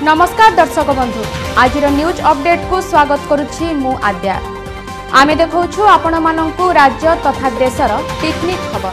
नमस्कार दर्शक बंधु आज न्यूज अपडेट को स्वागत करुछि मु आद्या। आमे देखौछु आपण मानंकु राज्य तथा देशर टेक्निक खबर।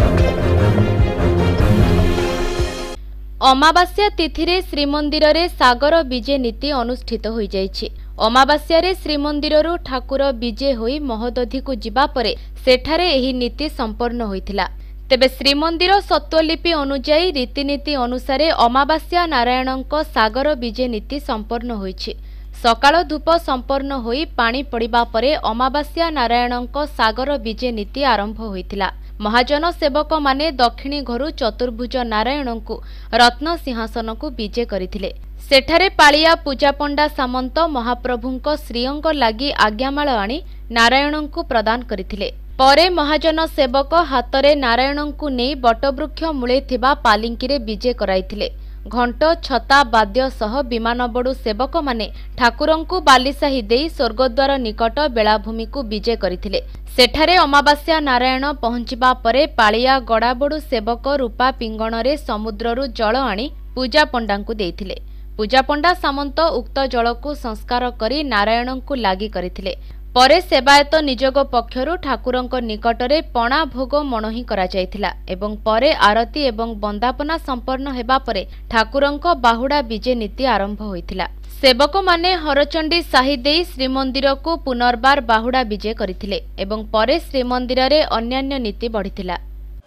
अमावास्या तिथि रे श्रीमंदिर रे सागर विजे नीति अनुष्ठित होई जायछि। अमावास्या रे श्रीमंदिररु ठाकुर विजे होई महोदधि को जिबा परे सेठारे एही नीति संपन्न होइथिला। तेबे श्रीमंदिर सत्वलिपि अनुजाई रीतिनीति अनुसार अमावास्या नारायणंक सागर विजे नीति संपन्न होइछि। सकाळ धूप संपन्न होई पानी पड़िबा परे अमावास्या नारायणंक सागर विजे नीति आरंभ होइथिला। महाजन सेवक माने दक्षिणी घरु चतुर्भुज नारायणंकु रत्न सिंहासन को विजे करिथिले। सेठारे पालिया पूजा पंडा सामंत महाप्रभुंक श्रीअंग लागि आज्ञामाळ आनी नारायणंकु प्रदान करिथिले। परे महाजन सेवक हातरे नारायणंकु नेई बटवृक्ष मूले थिबा पालिंकीरे विजे कराइथिले। घंट छता बाद्य सह विमानबड़ू सेवक माने ठाकुरंकु बालिसाही देई स्वर्गद्वार निकट बेलाभूमि को विजे करिथिले। सेठारे अमावास्या नारायण पहुंचिबा परे पालिया गड़ाबड़ू सेवक रूपा पिंगणरे समुद्ररु जल आनी पूजा पंडांकु देइथिले। पूजा पंडा सामंत उक्त जलकु संस्कार करी नारायणंकु लागि करिथिले। परे सेवायत निजोग पक्षरु ठाकुरंक निकटरे पणा भोग मणही करा जायथिला एवं परे आरती एवं बंदापना संपन्न हेबा परे ठाकुरंक बाहुडा विजे नीति आरंभ होइथिला। सेवक माने हरचंडी साही देई श्रीमंदिर को पुनर्बार बाहुडा विजे करिथिले एवं परे श्रीमंदिर रे अन्यान्य नीति बढ़िथिला।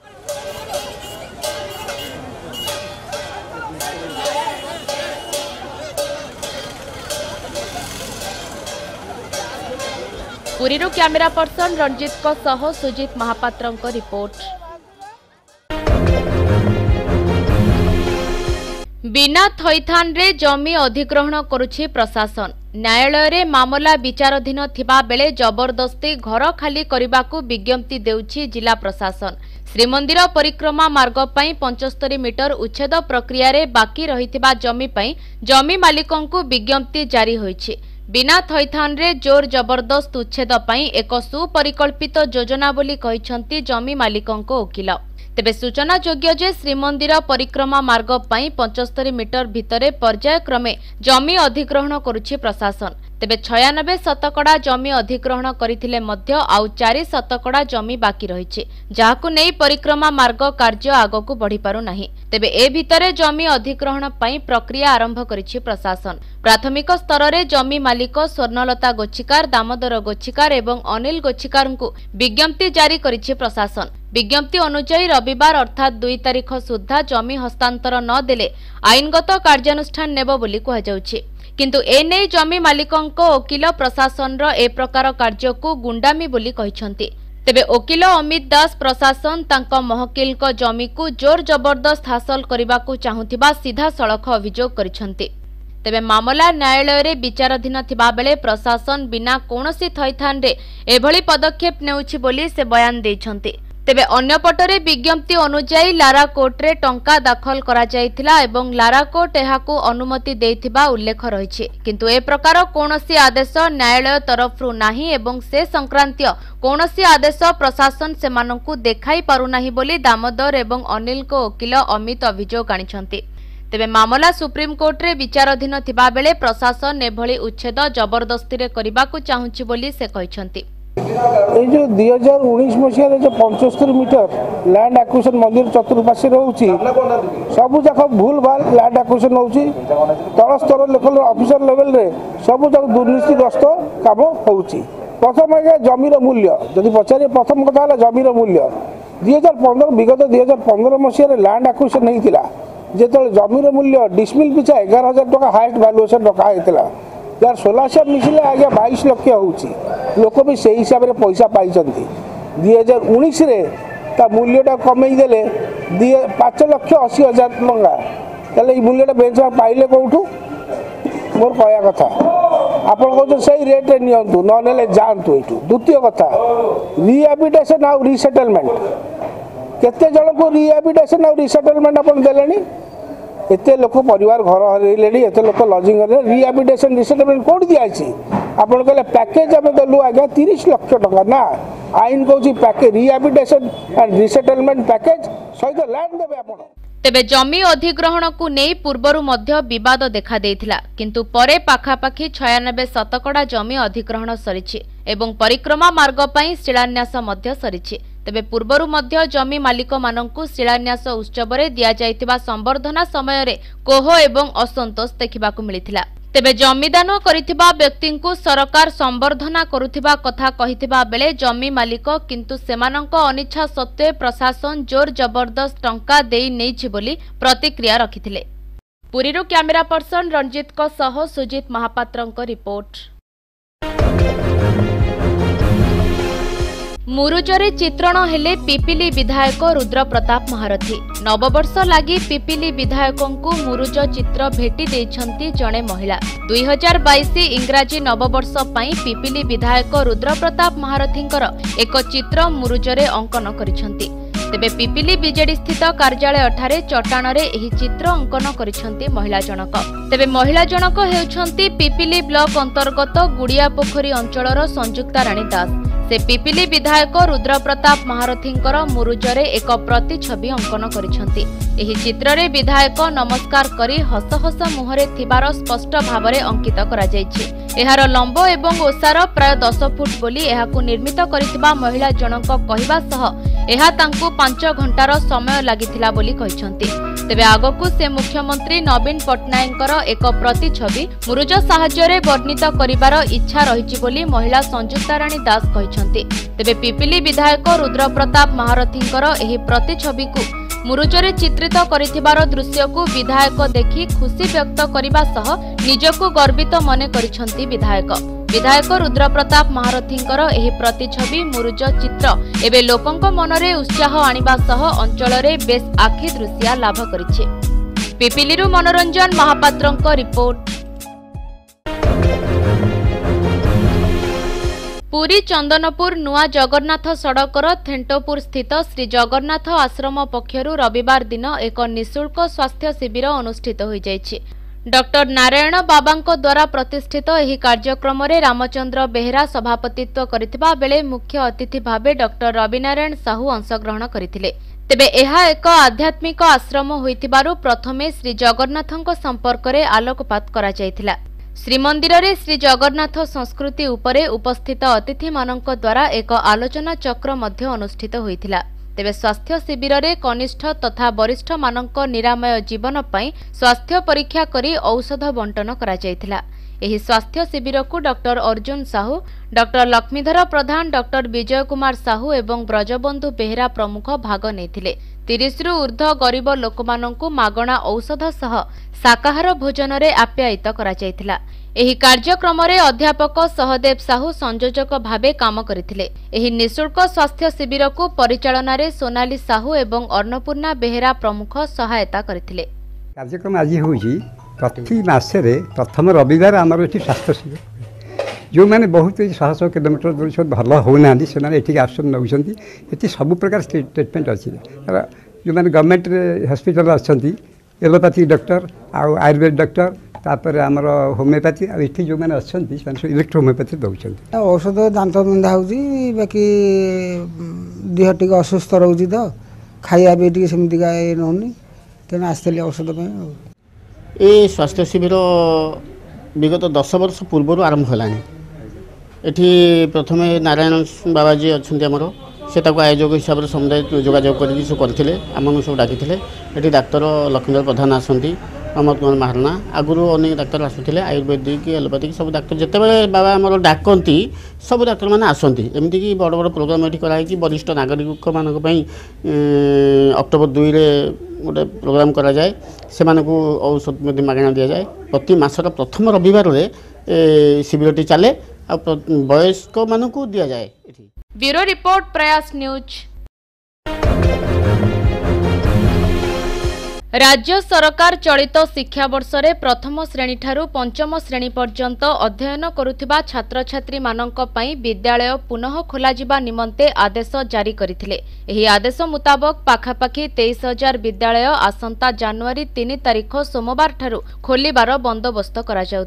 पुरीरू कैमेरा पर्सन रंजित को सह सुजित महापात्र रिपोर्ट। बिना थैथान रे जमी अधिग्रहण करुछि प्रशासन। न्यायालय रे मामला विचाराधीन थिबा बेले जबरदस्ती घर खाली करिबाकू विज्ञप्ति देउछि जिला प्रशासन। श्रीमंदिर परिक्रमा मार्ग पई 75 मीटर उच्छेद प्रक्रिया रे बाकी रहिथिबा जमी पई जमी मालिकंकू विज्ञप्ति जारी होइछि। बिना थैथान रे जोर जबरदस्त उच्छेद पई एक सुपरिकल्पित योजना बोली कहिसंती जमी मालिकंक वकील। तेबे सूचना योग्य जे श्रीमंदिर परिक्रमा मार्ग पई 75 मीटर भितरे पर्यायक्रमे जमी अधिग्रहण करुछि प्रशासन। तेबे 96 शतकड़ा जमी अधिग्रहण करिथिले मध्य आउ 4 शतकड़ा जमी बाकी रहिछि, जाहाकु नेई परिक्रमा मार्ग कार्य आगकु बढ़ी पारु नाही। तेबे ए भितरे जमी अधिग्रहण पई प्रक्रिया आरंभ करिछि प्रशासन। प्राथमिक स्तर रे जमी मालिक स्वर्णलता गोच्छिकार, दामोदर गोच्छिकार एवं अनिल गोच्छिकारंकु विज्ञप्ति जारी करिछि प्रशासन। विज्ञप्ति अनुसार रविवार अर्थात 2 तारिख सुद्धा जमी हस्तांतर न देले आईनगत कार्यानुष्ठान नेब बोली कहा जाउछि। किंतु एने जमी मालिकंक वकील प्रशासन रो ए प्रकार कार्य को गुंडामी बोली कहिसंती। तेबे वकील अमित दास प्रशासन तांका महकिल को जमी को जोर जबरदस्त हासिल करबा को चाहुथिबा सीधा सड़क अभियोग करिसंती। तेबे मामला न्यायालय रे विचाराधीन थिबा बेले प्रशासन बिना कोनोसी थैथान रे एभली पदक्षेप नेउछि बोली से बयान दैछंती। तेबे अन्य पटरे विज्ञप्ति अनुसार लारा कोर्ट रे टंका दाखल करा जायथिला एवं लारा कोर्ट एहाकू अनुमति देथिबा उल्लेख रहिछि। किंतु ए प्रकार कोनोसी आदेश न्यायालय तरफरु नाही एवं से संक्रांतीय कोनोसी आदेश प्रशासन सेमानंकु देखाई पारु नाही बोली दामोदर एवं अनिल को वकील अमित अभियोग आनिछंती। तेबे मामला सुप्रीम कोर्ट रे विचाराधीन थिबा बेले प्रशासन एभली उच्छेद जबरदस्ती रे करिबाकू चाहुछि बोली से कहिसंती। ये जो 2019 मसीह जो 75 मीटर लैंड एक्विजिशन मंदिर चतुर्पार्श्व रोची सबू जाक भूल भाल लैंड एक्विजिशन होची तल स्तर लेवल ऑफिसर लेवल रे सबू जाक दुर्नीतिग्रस्त काम होची। प्रथम जमीर मूल्य जदि पचारे प्रथम कथा जमीर मूल्य 2015 विगत 2015 मसीह लैंड एक्विजिशन होता जो जमीर मूल्य डिसमिल पिछा 11,000 टका हाइस्ट वैल्यूएशन रखा होता यार 1600 मिसिले आगे 22 लाख होची लोक भी से हिसाब से पैसा पाई 2019 रे ता मूल्यटा कमे देले 5,80,000 टंका ताले ई मूल्यटा बेंचमार्क पाइले कोठू मोर कहया कथा आपण कहते सही रेट रे नियंतु न नेले जानतु एठू। द्वितीय कथा रिहैबिलिटेशन आ रिसेटलमेंट केते जण को रिहैबिलिटेशन आ रिसेटलमेंट आपण देलेनी एते लोक परिवार घर हरैले एते लोक लजिंग रिहैबिलिटेशन रिसेटलमेंट कोड दियाछि आपण कहले पैकेज आमे दलु आगे 30 लाख टका ना आईन कहछि package rehabilitation and resettlement package सहित लैंड देबे आपण। तेबे जमी अधिग्रहण को नहीं पूर्वरु मध्य विवाद देखा देइथिला किंतु परे पाखापाखी 96 शतकड़ा जमी अधिग्रहण सरिछि एवं परिक्रमा मार्ग पई शिलान्यास मध्य सरिछि। तेबे पूर्वरु मध्य जमी मालिक माननकु शिलान्यास उत्सव दिया जाइतिबा संवर्धना समय रे कोह एवं असंतोष देखिबाकू मिलिथिला। तेबे जमीदान करिथिबा व्यक्ति को सरकार संवर्धना करुथिबा कथा कहिथिबा बेले जमी मालिक किंतु सेमानंक अनिच्छा सत्वे प्रशासन जोर जबरदस्त टंका देई नेछि बोली प्रतिक्रिया रखिथिले। पुरीरु कैमरा पर्सन रंजित को सह सुजित महापात्रंक रिपोर्ट। मुरुजरे चित्रण हेले पिपिली विधायक रुद्र प्रताप महारथी। नववर्ष लगी पिपिली विधायकों को मुरुज चित्र भेटी देइछंती जणे महिला। 2022 इंग्राजी नववर्ष पई पिपिली विधायक रुद्र प्रताप महारथींकर एक चित्र मुरुजरे अंकन करिछंती। तेबे पिपिली बीजेडी स्थित कार्यालय ठारे चट्टाणरे एही चित्र अंकन करिछंती महिला जनक। तेबे महिला जनक हेउछंती पिपिली ब्लॉक अंतर्गत गुड़िया पोखरी अंचलर संयुक्ता राणी दास। से पिपिली विधायक रुद्र प्रताप महारथींकर मुरुजरे एक प्रतिछवि अंकन करिछंती। एही चित्ररे विधायक नमस्कार करी हस हस मुहरे थिबार स्पष्ट भावरे अंकित करा जायछि। एहार लंब एवं ओसार प्राय 10 फुट बोली एहाकु निर्मित करिथिबा महिला जनक कहिबा सह एहा तांकु 5 घंटार समय लागिथिला बोली कहिछंती। तेबे आगकु से मुख्यमंत्री नवीन पट्टनायकर एक प्रतिछवि मुरुज साहाय्य वर्णित करिबार इच्छा रहिछि बोली महिला संयुक्ता राणी दास कहिछंती। तेबे पिपिली विधायक रुद्र प्रताप महारथींकर एही प्रतिछवि को मुरुजरे चित्रित करिथिबार दृश्य को विधायक देखि खुशी व्यक्त करिबा सह निजको गर्वित मने करिछंती विधायक। विधायक रुद्र प्रताप महारथींकर एही प्रतिछवि मुरुज चित्र एबे लोकंक मनरे उत्साह आनिबा सह अंचलरे बेस आखि दृश्य लाभ करिछि। पिपिलीरु मनोरंजन महापात्रंक रिपोर्ट। पुरी चंदनपुर नुआ जगन्नाथ सड़कर थेंटोपुर स्थित श्री जगन्नाथ आश्रम पक्षरु रविवार दिन एक निःशुल्क स्वास्थ्य शिविर अनुष्ठित होई जायछि। डॉक्टर नारायण बाबांको द्वारा प्रतिष्ठित एही कार्यक्रम रे रामचंद्र बेहेरा सभापतित्व करिथिबा बेले मुख्य अतिथि भाबे डॉक्टर रविनारायण साहू अंशग्रहण करिथिले। तेबे एहा एक आध्यात्मिक आश्रम होइतिबारु प्रथमे श्री जगन्नाथंको संपर्क रे आलोकपात करा जायथिला। श्रीमंदिर रे श्री जगन्नाथ संस्कृति उपरे उपस्थित अतिथि मानक द्वारा एक आलोचना चक्र मध्य अनुष्ठित होइथिला। तेबे स्वास्थ्य शिविर रे कनिष्ठ तथा वरिष्ठ मानक निरामय जीवन पई स्वास्थ्य परीक्षा करी औषध बंटन करा जायथिला। एही स्वास्थ्य शिविर को doctor Arjun Sahu, doctor Laxmidhar Pradhan, doctor Vijay Kumar Sahu एवं ब्रजबंधु बेहेरा प्रमुख भाग नेथिले। 30 रु ऊर्ध्व गरीब लोकमानंकु मागणा औषध सह शाकाहार भोजन रे आप्यायित करा जायथिला। एही कार्यक्रम रे अध्यापक सहदेव साहू संयोजक भावे काम करिथिले। एही निःशुल्क स्वास्थ्य शिविर को परिचालना रे सोनाली साहू एवं अन्नपूर्णा बेहेरा प्रमुख सहायता करथिले। कार्यक्रम आज होउची प्रति मासरे प्रथम रविवार आमर एठी स्वास्थ्य शिविर जो मैंने बहुत 100 किलोमीटर दूर से भल होना से आसन नौकरी ये सब प्रकार ट्रिटमेंट अच्छी जो मैंने गवर्नमेंट हॉस्पिटल अच्छा एलोपैथी डॉक्टर आउ आयुर्वेद डॉक्टर तापर आमर होमियोपैथी आठी जो मैंने अच्छा इलेक्ट्रो होमियोपैथी दौरान औषध दांत बिंधा हो बाकी देह टी असुस्थ रोचे तो खाया भी टी सेमती नौनी तेना आसती औषध ये स्वास्थ्य शिविर विगत 10 वर्ष पूर्व आरंभ है। ये प्रथम नारायण बाबाजी अच्छा आमर से आयोजक हिसाब से समुदाय जोगाजोग करते आम सब डाकी ये डाक्तर लक्ष्मीधर प्रधान आसती अमर कुमार महाराणा आगुरी अनेक डाक्तर आसुले आयुर्वेदिक एलोपैथिक सब डाक्तर जिते बाबा आम डाकती सब डाक्तर मैंने आसती एमतीक बड़ बड़ प्रोग्राम ये कराई वरिष्ठ नागरिक मान अक्टोबर 2 रे गोटे प्रोग्राम करा जाए से औषध मागणा दि जाए प्रति मासर प्रथम रविवार शिविरटी चले आ वयस्क मानू दि जाए। Bureau report Prayas news. राज्य सरकार चलित शिक्षा वर्ष रे प्रथम श्रेणी ठारू पंचम श्रेणी पर्यंत अध्ययन करुथिबा छात्र छात्री मानक पई विद्यालय पुनः खोला जिबा निमंते आदेश जारी करिथिले। एही आदेश मुताबक पाखापाखी 23,000 विद्यालय आसंता जनवरी 3 तारिख सोमवार ठारू खोलिबार बंदोबस्त करा जाउथिला।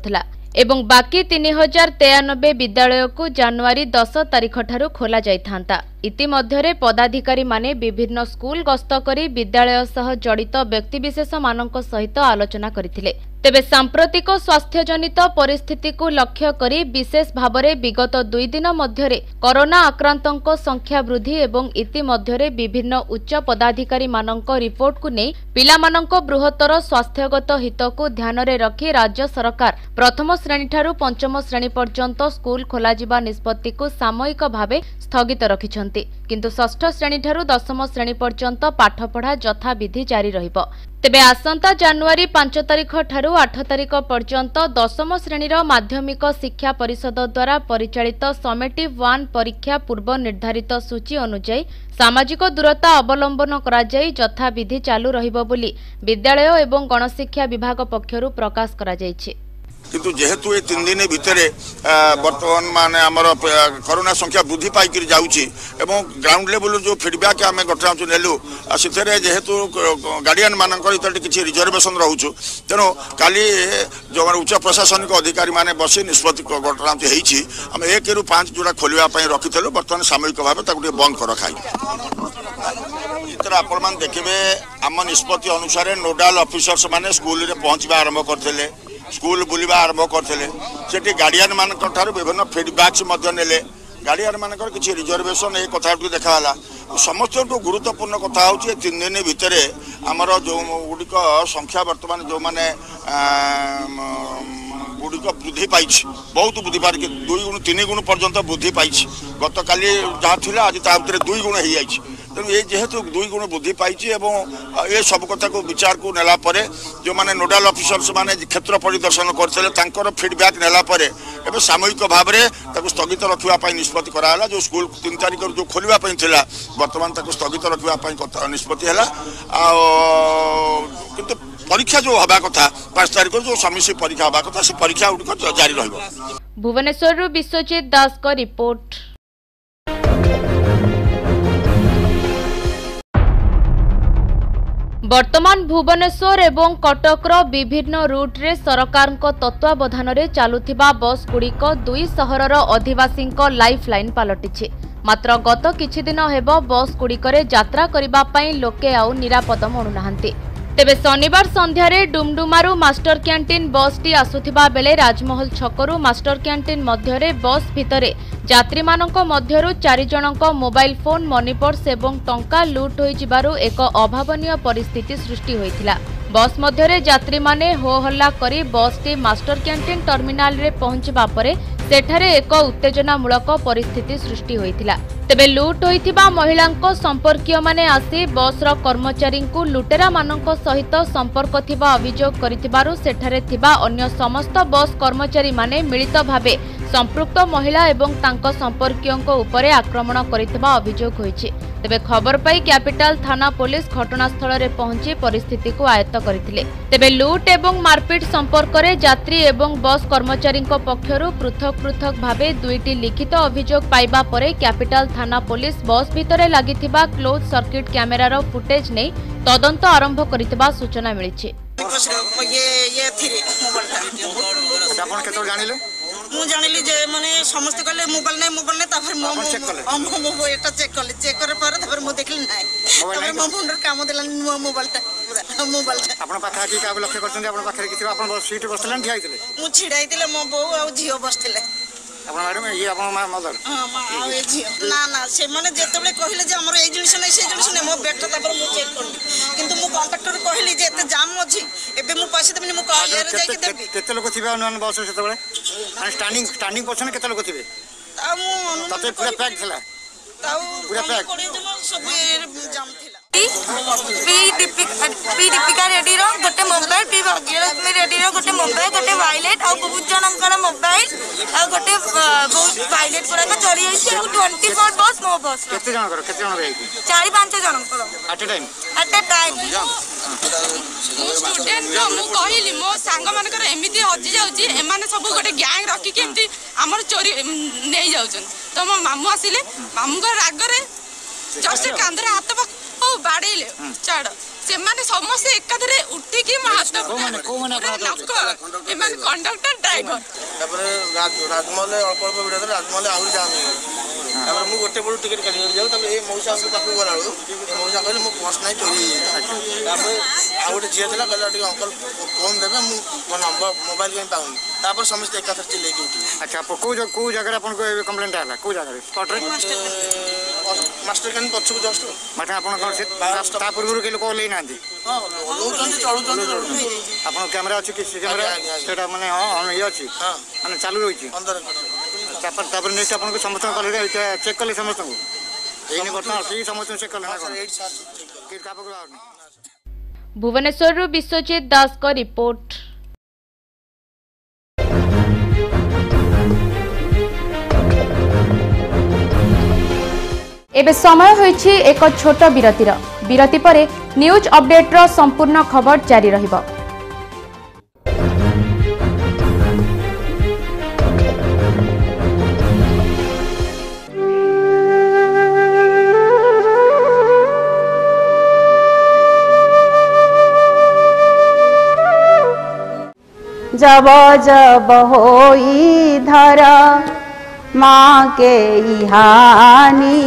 एवं बाकी 3093 विद्यालय को जनवरी 10 तारिख ठारू खोला जाइथांता। इतिमध्यरे पदाधिकारी माने विभिन्न स्कूल गस्त करी विद्यालय सह जड़ित व्यक्तिविशेष मानक सहित आलोचना करथिले। तेबे सांप्रतिक स्वास्थ्य जनित परिस्थिति को लक्ष्य करी विशेष भावरे विगत 2 दिन मध्यरे कोरोना आक्रांतक संख्या वृद्धि एवं इतिमध्यरे विभिन्न उच्च पदाधिकारी मानक रिपोर्ट को नहीं पिलामानक बृहत्तर स्वास्थ्यगत हित को ध्यान रे रखी राज्य सरकार प्रथम श्रेणी ठारू पंचम श्रेणी पर्यंत स्कूल खोला जिबा निष्पत्ति को सामयिक भावे स्थगित रखिछंती, किंतु षष्ठ श्रेणी ठारू दशम श्रेणी पर्यंत पाठपढ़ा यथाविधि जारी रहिबो। तेबे आसंता जनवरी 5 तारिख ठारू 8 तारिख पर्यंत दशम श्रेणीर माध्यमिक शिक्षा परिषद द्वारा परिचालित समेटिव 1 परीक्षा पूर्व निर्धारित सूची अनुଯାयी सामाजिक दूरता अवलंबन कराଯାई यथाविधि चालू रहिबो बोली विद्यालय एवं गणशिक्षा विभाग पक्षरु प्रकाश कराଯାଇଛି। किंतु जेहेतु ये 3 दिन भितर बर्तमान मान आमर कोरोना संख्या वृद्धि पाई जाऊँगी एवं ग्राउंड लेवल जो फीडबैक आम घटना नेलु से जेहेतु गार्डियन मान किसी रिजर्वेशन रोचु तेणु काली जो उच्च प्रशासनिक अधिकारी माने बसी निष्पत्ति घटना आम 1 ରୁ 5 जोड़ा खोलने रखीलु बर्तमान सामयिक भाव बंद कर रखाई। इतर आपण देखिए आम निष्पत्ति अनुसार नोडाल ऑफिसर्स माने स्कूल रे पहुँचवा आरंभ करते स्कूल बुलवा आरंभ करते गार्डियन मान विभिन्न फीडबैक्स ने गार्डियन मान किसी रिजर्वेशन ये कथा देखा समस्त गुरुत्वपूर्ण कथा हूँ 3 दिन भितर आमर जो गुड़िक संख्या बर्तमान जो मैंने गुड़िक वृद्धि पाई बहुत वृद्धि पार 2 गुण 3 गुण पर्यंत वृद्धि पाई गत काली जहाँ था आज ता 2 गुण हो जाए। तेणु ये जेहेतु 2 गुण वृद्धि पाई ये सब कथा को विचार को नेला परे जो माने नोडाल ऑफिसर्स माने क्षेत्र परिदर्शन करते फीडबैक नेला परे एवं सामयिक भाव में स्थगित रखा निष्पत्ति कराला। जो स्कूल 3 तारिख जो खोलवा थिला वर्तमान स्थगित रखा निष्पत्ति है। किंतु परीक्षा जो हवा कथा 5 तारिख जो समिति परीक्षा हवा कथा से परीक्षा गुड़िक जारी रहिबो। भुवनेश्वर विश्वजीत दास का रिपोर्ट। वर्तमान भुवनेश्वर एवं कटकर विभिन्न रूट रे सरकार तत्वावधान रे चालुथिबा बस गुड़िक 2 सहरर अधिवासी लाइफ लाइन पलटिछि। मात्र गत किछि दिन हेबो बस गुड़िकरे यात्रा करिबा पई लोके आउ निरापद मणुनाहांती। तेबे शनिवार संध्यारे डुमडुमारू मास्टर कैंटीन बसटी आसुथिबा बेले राजमहल छकरू मास्टर कैंटीन मध्यरे बस भितरे यात्री मानक मध्यरु 4 जनक मोबाइल फोन मनी पर्स एवं टंका लूट होई जिबारु एक अभावनीय परिस्थिति सृष्टि होइथिला। बस मध्यरे यात्री माने हो हल्ला करी बसटी मास्टर कैंटीन टर्मिनाल रे पहुंचबा परे सेठारे एक उत्तेजनामूलक परिस्थिति सृष्टि होइथिला। तेबे लूट होइथिबा महिलांको संपर्कीय माने आसी बसर कर्मचारी को लुटेरा मानक सहित संपर्क थिबा अभियोग करिथिबारु सेठारे थिबा अन्य समस्त बस कर्मचारी माने मिलित भावे संपृक्त महिला एवं तांको संपर्कीयों उपरे आक्रमण करिथिबा अभियोग होइछि। तेबे खबर पाई कैपिटल थाना पुलिस घटनास्थल रे पहुंची परिस्थिति को आयत्त करथिले। तेबे लूट एवं मारपीट संपर्क रे यात्री एवं बस कर्मचारी पक्षरु पृथक पृथक भावे 2टी लिखित अभियोग पाइबा परे कैपिटल थाना पुलिस बस भितरे लागिथिबा क्लोज सर्किट कैमेरार फुटेज नै तदंत आरंभ करिथिबा सूचना मिलिछि। मु जानिली जे माने समस्त कहले मोबाइल नै तापर मो चेक कले चेक करे पर तापर मो देखली नै तापर मो फोन काम देला मोबाइलटा आपण पाखा की का लक्ष्य करछन आपण पाखरे किछि आपण सीट बसलन ठिया आइतले मु छिडाइतले मो बौ आ झियो बसतिले आपण मैडम ये आपण मदर हां आ ए झियो ना ना से माने जेतबे कहिले जे हमर ए जिनिस नै से जिनिस नै मो बेटा तापर मु चेक करली किंतु मु कॉन्ट्रैक्टर कहली जे एते जाम अछि एबे मु पैसे देबनी मु कहले रे जाई के देबी केते लोक थिबे अनन बस सेतबे स्टैंडिंग पर्सन केते लोक थिबे ता मु तते पूरा पैक थिला ताऊ पूरा पैक सब जाम थिला पी दीपिका रेड्डी रो गोटे मोबाइल पी भाग्यलक्ष्मी रेड्डी रो गोटे मोबाइल गोटे वायलेट आ बहुत जनकर मोबाइल आ गोटे बहुत वायलेट पूरा का चली आइछ 24 बस मो बस केते जन रही 4-5 जनकर एट ए टाइम स्टूडेंट रो मु कहिली मो सांग मानकर एमिति हजि जाउची एमाने सब गोटे गैंग रखी के एमिति हमर चोरी नै जाउछन तो मो मामू आसिले मामू का राग रे जस्ट कांदरे हाथ ओ बाड़ेले छाड़ से माने समस्त एकाधरे उठी की महत्व कंडक्टर ड्राइवर राजमहल अल्प अल्प भिड़ राजमहल आहरी जाम मुझे गोटे पड़ू टिकेट काट जाऊँ ये मौसा पाक गला मौसा कहले मो पर्स ना चोरी आ गए झील था कहला अंकल फोन देवे मो नंबर मोबाइल कहीं पाऊनी समस्त एकाथर चिल्ले अच्छा कौ जगह कम्प्लेन है कौ जगह स्पॉट मास्टर कैन पछक जस्ट माने आपन पूर्व के लोक ले ना आपन कैमरा अच्छी कि कैमरा सेटा माने हां ये अच्छी माने चालू रही अंदर तापर नेक्स्ट आपन को समस्त कले चेक कले समस्त को एने बर्तमान ठीक समस्त चेक कले ना भुवनेश्वर विश्वजीत दास का रिपोर्ट। एबे समय होइछि एक छोट विरति परे न्यूज अपडेट रो संपूर्ण खबर जारी रहिबो। जब जब होई धरा माँ के हानि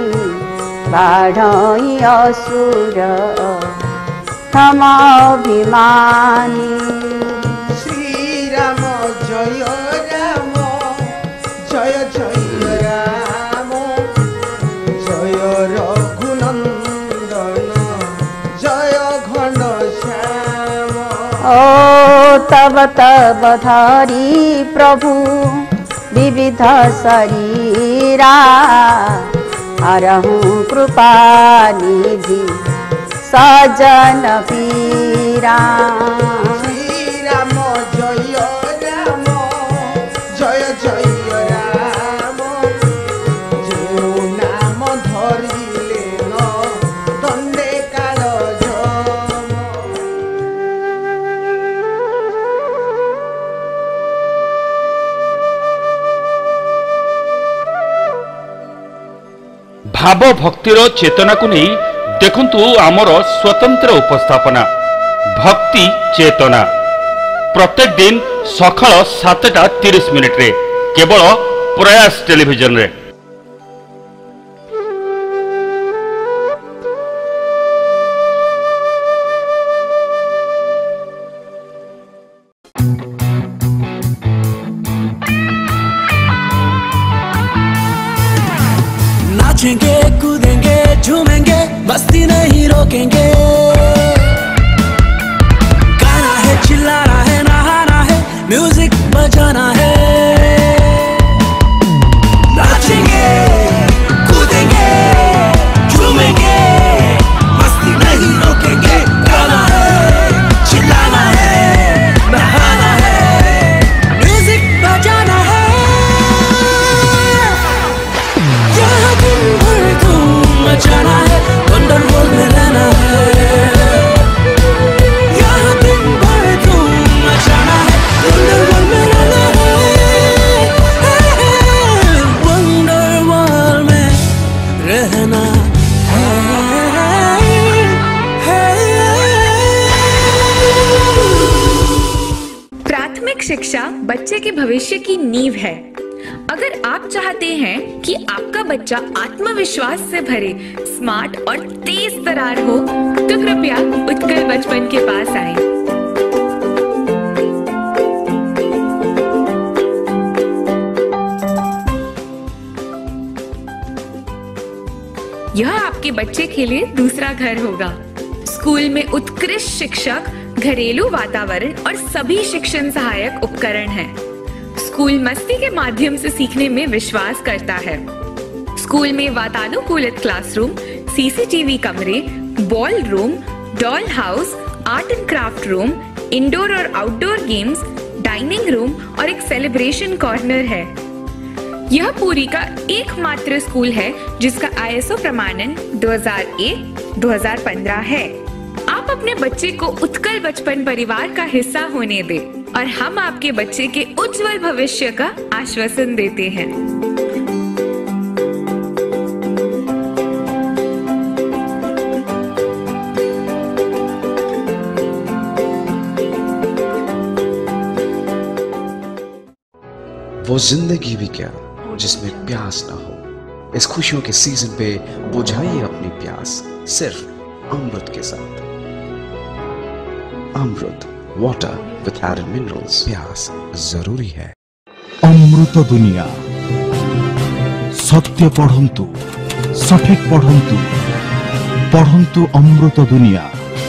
बाढ़ई असुर हम अभिमानी। श्री राम जय राम जय जय राम जय रघुनंदन जय घनश्याम। ओ तब तब धरी प्रभु विविध शरीरा हरहु कृपा निधि सजन पीरा। श्री राम जय राम जय जय राम जो नाम धरिले न दंडे काल भाव भक्तिर चेतना को नहीं देखंतु आमर स्वतंत्र उपस्थापना भक्ति चेतना प्रत्येक दिन सकाळ 7:30 रे केवल प्रयास टेलीविजन रे। नाचेंगे कूदेंगे झूमेंगे मस्ती नहीं रोकेंगे गाना है चिल्लाना है नहाना है म्यूजिक बजाना है नाचेंगे कूदेंगे झूमेंगे मस्ती नहीं रोकेंगे गाना है चिल्लाना है नहाना है म्यूजिक बजाना है मचाना है वंडरफुल में रहना है यहाँ दिन भर धूम मचाना है वंडरफुल में रहना है वंडरफुल में रहना है। प्राथमिक शिक्षा बच्चे के भविष्य की नींव है। अगर आप चाहते हैं कि आपका बच्चा आत्मविश्वास से भरे, स्मार्ट और तेज तर्रार हो, तो कृपया उत्कल बचपन के पास आएं। यह आपके बच्चे के लिए दूसरा घर होगा। स्कूल में उत्कृष्ट शिक्षक, घरेलू वातावरण और सभी शिक्षण सहायक उपकरण हैं। स्कूल मस्ती के माध्यम से सीखने में विश्वास करता है। स्कूल में वातानुकूलित क्लासरूम, सीसीटीवी कमरे, ball room, doll house, art and craft room, indoor और आउटडोर गेम्स, डाइनिंग रूम और एक सेलिब्रेशन कॉर्नर है। यह पुरी का एकमात्र स्कूल है जिसका ISO प्रमाणन 2001-2015 है। आप अपने बच्चे को उत्कल बचपन परिवार का हिस्सा होने दें और हम आपके बच्चे के उज्जवल भविष्य का आश्वासन देते हैं। वो जिंदगी भी क्या जिसमें प्यास ना हो। इस खुशियों के सीजन पे बुझाइए अपनी प्यास सिर्फ अमृत के साथ। Amrit water with added minerals. प्यास जरूरी है। अमृत दुनिया सत्य पढ़ंतु सठिक पढ़ंतु पढ़ंतु अमृत दुनिया।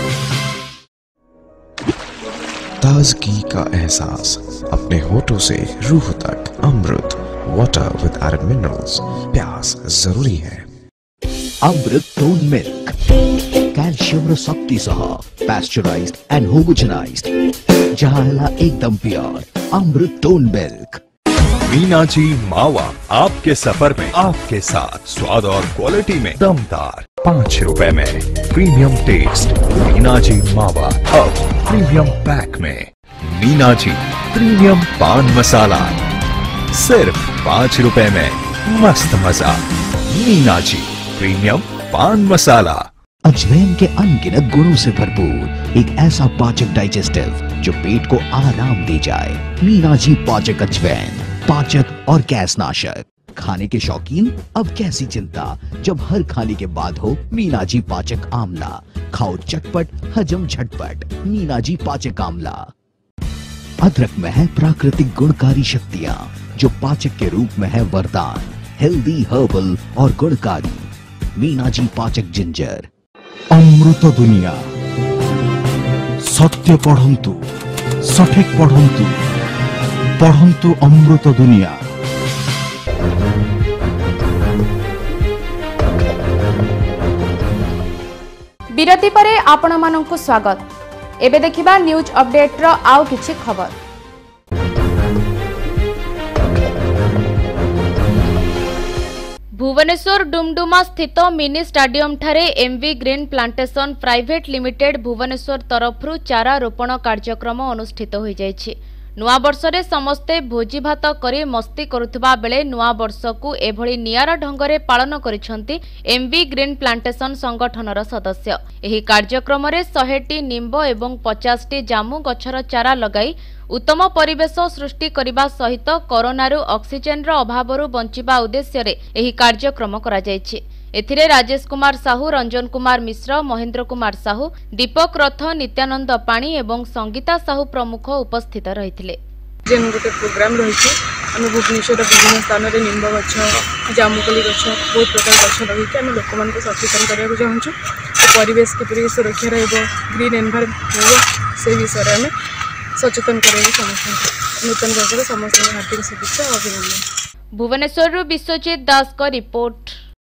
ताजगी का एहसास अपने होठों से रूह तक। Amrit water with added minerals. प्यास जरूरी है। अमृत टोन मिल्क कैल्शियम शक्ति सह पैस्चराइज्ड एंड होमोजेनाइज्ड जहां एकदम pure Amrit tone milk. Meenaji मावा आपके सफर में आपके साथ। स्वाद और क्वालिटी में दमदार। 5 रुपए में प्रीमियम टेस्ट। मीनाजी मावा अब प्रीमियम पैक में। मीनाजी प्रीमियम पान मसाला सिर्फ 5 रुपए में मस्त मजा। मीनाजी प्रीमियम पान मसाला। अजवैन के अनगिनत गुणों से भरपूर एक ऐसा पाचक डाइजेस्टिव जो पेट को आराम दे जाए। मीनाजी पाचक अजवैन पाचक और गैस नाशक। खाने के शौकीन अब कैसी चिंता जब हर खाने के बाद हो मीनाजी पाचक आमला। खाओ चटपट हजम झटपट। मीनाजी पाचक आमला। अदरक में है प्राकृतिक गुणकारी शक्तियाँ जो पाचक के रूप में है वरदान। हेल्दी हर्बल और गुणकारी। मीनाजी पाचक जिंजर। अमृत दुनिया सत्य पढ़ंतु सठिक पढ़ंतु पढ़ंतु अमृत दुनिया। विरति परे आपण मानंकु स्वागत। एबे देखिबा न्यूज अपडेट रो आउ किछि खबर। भुवनेश्वर डुमडुमा स्थित मिनी स्टाडियम ठारे MV green plantation private limited Bhubaneswar तरफरु चारा रोपण कार्यक्रम अनुष्ठित होई जायछि। नुआ वर्षरे समस्ते भोजी भात करी मस्ती करुथिबा बेले नुआ वर्षकु एभଳି नियारा ढंगरे पालन करिसंती एमवी ग्रीन प्लांटेशन संगठनर सदस्य। एही कार्यक्रमरे 100टी निंब एवं 50टी जामु गछर चारा लगाई उत्तम परिवेश सृष्टि करने सहित कोरोनारू ऑक्सीजन अभावरू बंचिबा उद्देश्य एही कार्यक्रम करा जायछि। एथिरे राजेश कुमार साहू, रंजन कुमार मिश्र, महेंद्र कुमार साहू, दीपक रथ, नित्यानंद पाणी एवं संगीता साहू प्रमुख उपस्थित रहिथिले। जेन गोटे प्रोग्राम रही आम भुवनेश्वर विभिन्न स्थान में निंब गछ, जामुकोली गछ, बहुत प्रकार गछ रही आम लोक मान सचेतन करने को चाहूँ। परिवेश किपरि सुरक्षा ग्रीन एनवायरनमेंट से विषय में सचेतन कराइए समस्त। नूतन वर्ष समस्त हार्दिक शुभेच्छा और अभिनंदन। भुवनेश्वर विश्वजीत दास का रिपोर्ट।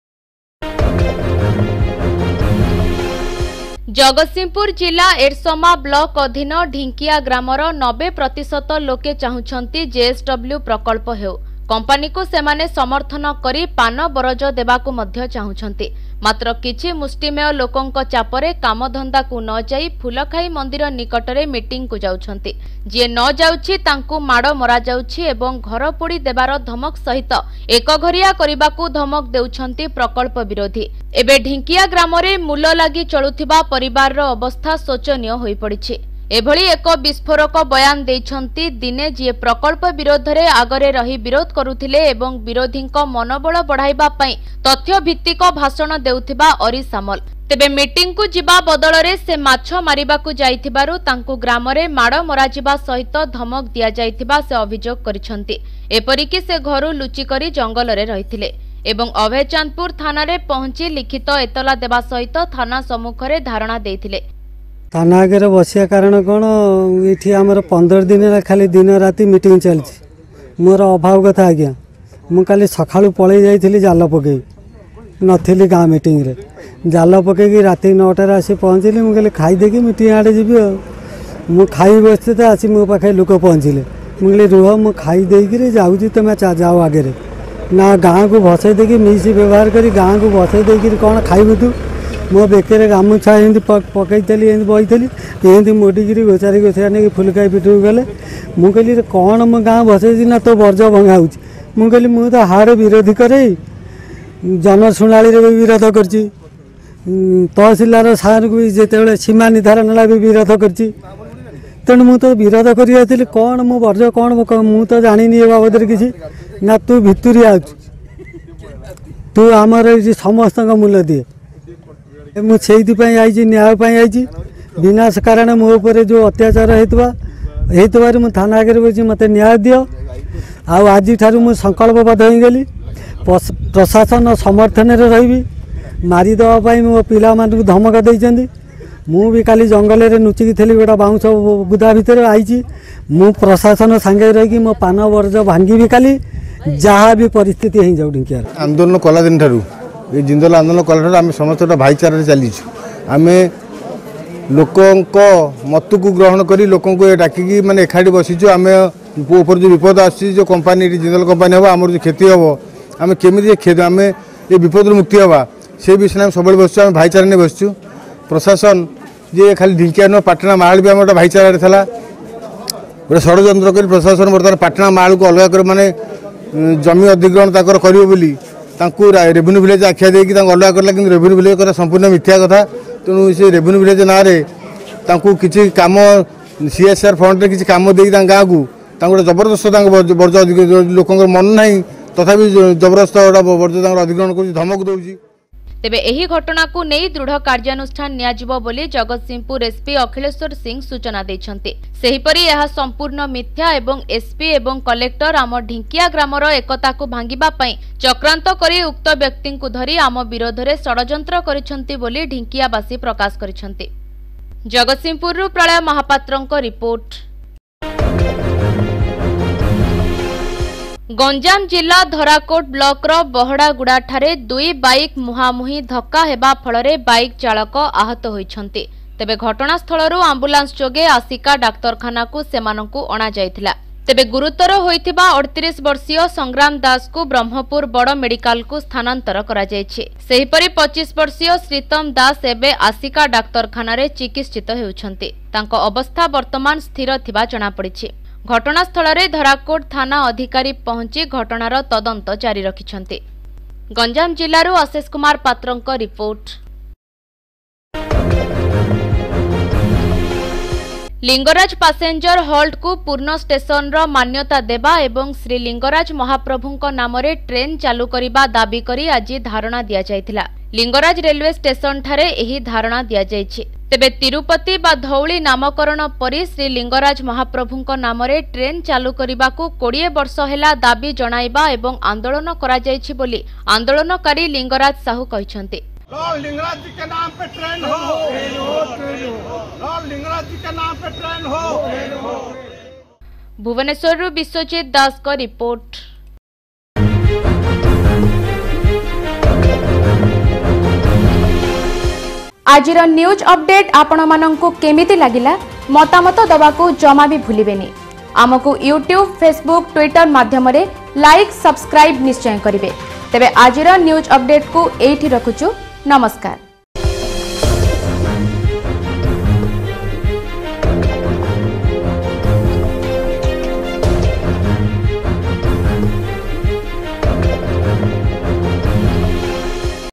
जगतसिंहपुर जिला एरसमा ब्लॉक अधीन ढिंकिया ग्रामर 90% लोके चाहुछंती जेएसडब्ल्यू प्रकल्प हेउ। कंपनी को सेमाने समर्थन करी पान बरज देबाकू मध्य चाहुछंती। मात्र किछि मुष्टिमेय लोकंक चापरे कामधंदा को न जाई फुलखाई मंदिर निकटरे मीटिंग को जाउछंती। जे न जाउछि तांकू माड़ मरा जाउछि एवं घर पोड़ी देबार धमक सहित एक घरिया करिबाकू धमक देउछंती प्रकल्प विरोधी। एबे ढिंकिया ग्रामरे मूल लागि चलुथिबा परिवार रो अवस्था शोचनीय होई पड़िछि। एभली एक विस्फोरक बयान देइछंती दिने जे प्रकल्प विरोध रे आगरे रही विरोध करुथिले एवं विरोधीक मनोबल बढ़ाइबा पई तथ्य भित्तिक भाषण देउथिबा अरी सामल। तेबे मीटिंग को जिबा बदलरे से माछ मारिबाकू जाइथिबारु तांकू ग्रामरे माड़ मराजिबा सहित धमक दिया जाइथिबा से अभियोग करिसंती। एपरिकि से घरु लुचि करी जंगल रे रहिथिले एवं अभयचंदपुर थाना रे पहुंची लिखित एतला देबा सहित थाना सम्मुख रे धारणा देइथिले। थाना आगे बसिया कारण कौन ये आमर 15 दिन खाली दिन राति मीटिंग चलती। मोर अभाव कथा आज्ञा मु काली सखा पलि जाइली जाल पकई नी गाँ मीटिंग रे जाल पकईकि राति 9टार आसी पहुँचली। मुझे खाईदेकी मीटिंग आड़े जी मु खाई बसते तो आसी मो पाखे लोक पहुँचले। मुझे रुह मु खाईदेकी जाऊँगी तुम जाओ आगे ना गाँ को भसई देकी मिसी व्यवहार करी गाँ को भसई देकी कौन खाइबु तू मो बेकर गामुछा एमती पकईली एमती बहीली एमती मोड़िकी गोचारी गोचारी नहीं फुलकाई पिटू गले। मुझे कहली कौन मो गाँ भसई ना तो वर्ज भंगा हो। मुझे कहली मुझे तो हार विरोधी करे जनशुणाली भी विरोध कर तहसिलदार सार को भी जिते सीमा निर्धारण भी विरोध कर तेणु मु तो विरोध कर कौन मो वर्ज कौन मु तो जानी ए बाबद किसी ना तू भितरी आ तू आमर समस्त मूल्य दिए मुझे आई न्याय आई विनाश कारण मो उपर जो अत्याचार होता मु थाना आगे बची मत न्याय दियो आज मु संकल्पबद्ध हो गली प्रशासन समर्थन रही मारी देवाई मो पिला मानक धमक देती मु भी काली जंगल में नुचिकी थी गोटा बाउंश बुदा भितर आई मु प्रशासन सांगे रही मो पान वर्ज भांगी भी काली जहाँ भी परिस्थिति हो जाऊ ढिंकिया आंदोलन कला दिन ठारू ये जिंदल आंदोलन कला आम समस्त भाईचारा चलीचु आम लोकों मत को ग्रहण कर लोकों को डाकिकी माने एखाड़ी बसीचु आम ऊपर जो विपद आसी जो कंपानी जिंदल कंपानी हम आम जो क्षति हम आम केमी आम ये विपद मुक्ति हवा से विषय में सब बसचु आम भाईचारा नहीं बसचु प्रशासन जे खाली ढिंकिया न पाटना माल भी आम गोटे भाईचारा था गोटे षड्यंत्र कर प्रशासन बर्तमान पाटना माल को अलग कर माने जमी अधिग्रहण तक कर रेवेन्यू विलेज आख्या देकी अलग करला कि रेवेन्यू विलेज कर संपूर्ण मिथ्या कथा तेणु से रेवेन्यू विलेज ना किसी कम सीएसआर फंड किसी कम दे गाँव को गोटे जबरदस्त वर्ज लोक मन ना तथापि जबरदस्त वर्ज अधिग्रहण कर धमक दौर तेबे एही घटना को नहीं दृढ़ कार्यानुष्ठान नियाजिबो बोली जगतसिंहपुर एसपी अखिलेश्वर सिंह सूचना देछन्ते। सेहिपरि यह संपूर्ण मिथ्या एवं एसपी एवं कलेक्टर आम ढिंकिया ग्रामर एकता को भांगिबा पई चक्रांत करी उक्त व्यक्ति को धरी आम विरोध में षड्यंत्र करिसन्ति बोली ढिंकियावासी प्रकाश करिसन्ति। जगतसिंहपुर प्रलय महापात्रंक रिपोर्ट। गंजाम जिला धराकोट ब्लॉक बहड़ागुड़ा ठारे दुई बाइक मुहांमुही धक्का हेबा फलरे बाइक चालक आहत होइछन्ति। तेबे घटनास्थल आंबुलांस जोगे आसिका डाक्तरखाना को सेमानंकु अणा जायथिला। तेबे गुरुतर होइथिबा 38 वर्षीय संग्राम दास को ब्रह्मपुर बड़ मेडिकल को स्थानांतर करा जायछि। सेहिपरि 25 वर्षीय श्रीतम दास एबे आसिका डाक्तरखाना रे चिकित्सित हेउछन्ति। तांको अवस्था वर्तमान स्थिर थिबा जणा पड़िछि। घटनास्थल में धराकोट थाना अधिकारी पहुंची घटनार तदंत जारी रखिछन्ति। गंजाम जिल्लारू अशेष कुमार पात्रंक रिपोर्ट। लिंगराज पैसेंजर हॉल्ट को पूर्ण स्टेशन रो मान्यता देबा एवं श्री लिंगराज महाप्रभुंक नामरे ट्रेन चालू करिबा दाबी करी आज धारणा दिया जायथिला। लिंगराज रेलवे स्टेशन ठारे एही धारणा दिया जायछि। तेबे तिरुपति बा धौली नामकरण परी श्री लिंगराज महाप्रभुंक नामरे ट्रेन चालू करिबाकू 20 वर्ष हेला दाबी जणाइबा एवं आंदोलन करा जायछि बोली आंदोलनकारी लिंगराज साहू कहिसन्ति। लिंगराज जी के नाम पे ट्रेन हो, लिंगराज जी के नाम पे ट्रेन हो। भुवनेश्वर विश्वजीत दास का रिपोर्ट। आजिर न्यूज अपडेट आपण मानंकु केमिति लागिला मतामत दबाकू जमा भी भूलिबेनी। आमको यूट्यूब फेसबुक ट्विटर माध्यम रे लाइक सब्सक्राइब निश्चय करिवे। तेबे आजिर न्यूज अपडेट को एठी रखुछु। नमस्कार।